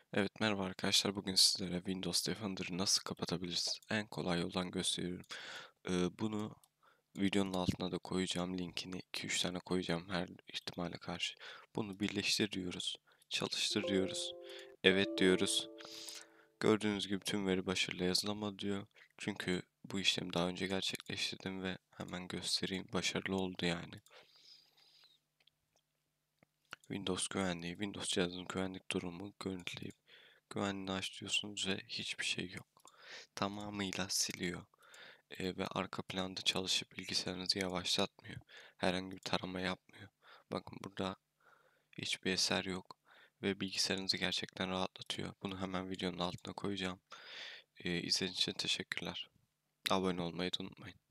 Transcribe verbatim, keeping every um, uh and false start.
Evet, merhaba arkadaşlar. Bugün sizlere Windows Defender'ı nasıl kapatabiliriz? En kolay yoldan gösteriyorum. Ee, bunu videonun altına da koyacağım linkini. iki üç tane koyacağım her ihtimale karşı. Bunu birleştir diyoruz. Çalıştır diyoruz. Evet diyoruz. Gördüğünüz gibi tüm veri başarılı yazılamadı diyor. Çünkü bu işlemi daha önce gerçekleştirdim ve hemen göstereyim. Başarılı oldu yani. Windows güvenliği, Windows cihazının güvenlik durumu görüntüleyip güvenliğini aç diyorsunuz ve hiçbir şey yok. Tamamıyla siliyor. E, ve arka planda çalışıp bilgisayarınızı yavaşlatmıyor. Herhangi bir tarama yapmıyor. Bakın burada hiçbir eser yok ve bilgisayarınızı gerçekten rahatlatıyor. Bunu hemen videonun altına koyacağım. E, izlediğiniz için teşekkürler. Abone olmayı da unutmayın.